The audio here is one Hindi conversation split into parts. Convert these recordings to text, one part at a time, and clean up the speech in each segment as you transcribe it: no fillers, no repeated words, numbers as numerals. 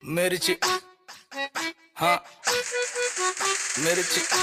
मिर्ची, हाँ मिर्ची,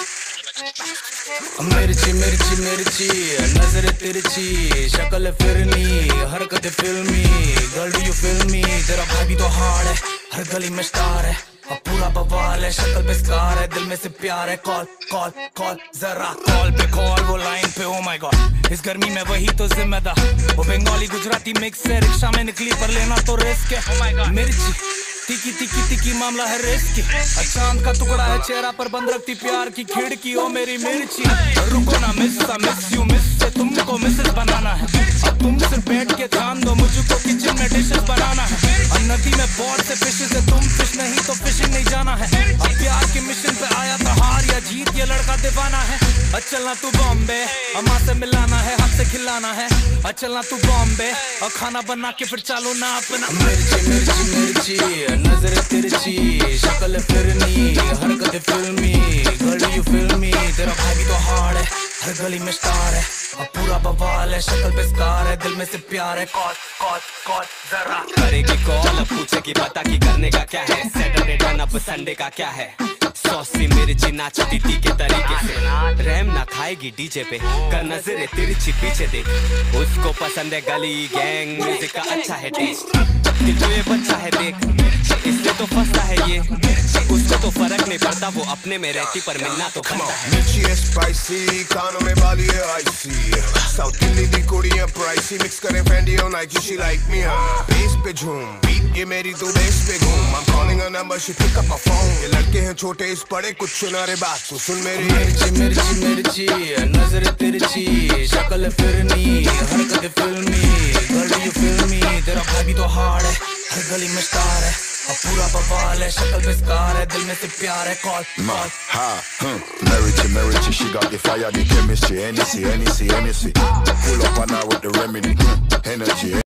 मिर्ची मिर्ची मिर्ची, नजर तिरछी, शक्ल फिरनी, हरकत फिल्मी, गर्ल यू फिल्मी, तेरा भाई भी तो हार्ड है, हर गली में स्टार है, अब पूरा बवाल है, शक्ल पे स्कार है, दिल में से प्यार है, कॉल कॉल कॉल जरा कॉल पे कॉल, वो लाइन पे ओ माय गॉड, इस गर्मी में वही तो जिम्मेदार, वो बंगाली गुजराती मिक्स है, रिक्शा में निकली पर लेना तो रिस्क है, ओ माय गॉड, मिर्ची तिकी तिकी तिकी मामला है रिस्की, चांद का टुकड़ा है चेहरा पर बंद रखती प्यार की खिड़की, ओ मेरी मिर्ची, रुको ना मिस यू मिस से तुमको मिसेस बनाना है, अब तुम सिर्फ बैठ के ध्यान दो, मुझको किचन में डिशेस बनाना है, अब नदी में बहुत से फिशेस है, तुम फिश नहीं तो फिशिंग नहीं जाना है, अब प्यार के मिशन पे आया था हार या जीत, ये लड़का दीवाना है, चलना तू बॉम्बे, अम्मा से मिलाना है, हाथ से खिलाना है, चलना तू बॉम्बे, और खाना बना के फिर चालो ना अपना, मिर्ची मिर्ची मिर्ची, नजर तिरछी, शक्ल फिरनी, हरकत फिल्मी, गर्ल यू फिल्मी, तेरा भाई भी तो हार्ड है, हर गली में स्टार है, अब पूरा बवाल है, शक्ल पे स्कार है, दिल में से प्यार है, कॉल कॉल कॉल जरा करेगी कॉल, अब पूछे कि पता की करने का क्या है, सैटरडे टर्न अप संडे का क्या है, सॉसी मिर्ची नाचती थी के तरीके से, रहम ना खाएगी डीजे पे, कर नजरे तिरछी पीछे देख, उसको पसंद है गली गैंग म्यूजिक का अच्छा है टेस्ट, दिल तो ये बच्चा है देख, इससे तो फंसता है ये, उसको तो फर्क नहीं पड़ता, वो अपने में रहती पर मिलना तो बनता है। मिर्ची है स्पाइसी, कानों में बाली है आइसी, साउथ दिल्ली दी कुड़ी है प्राइसी, मिक्स करें फैंडी और नाइकी, शी लाइक मी हाँ, बेस पे झूम, बीट ये मेरी तो बेस पे घूम, I'm calling her number, she pick up my phone, ये लड़के हैं छोटे इस बड़े कुछ सुना रे बात, तो सुन मेरी मिर्ची मिर्ची मिर्ची, नजर तिरछी, शक्ल फिरनी, हरकत फिल्मी, गर्ल यू फिल्मी, तेरा भाई भी तो हार्ड है, हर गली में स्टार है, अब पूरा बवाल है, शक्ल पे स्कार है, दिल में से प्यार है, call call Merici, she got the fire, the chemistry, Hennessy, pull up on her with the remedy, energy.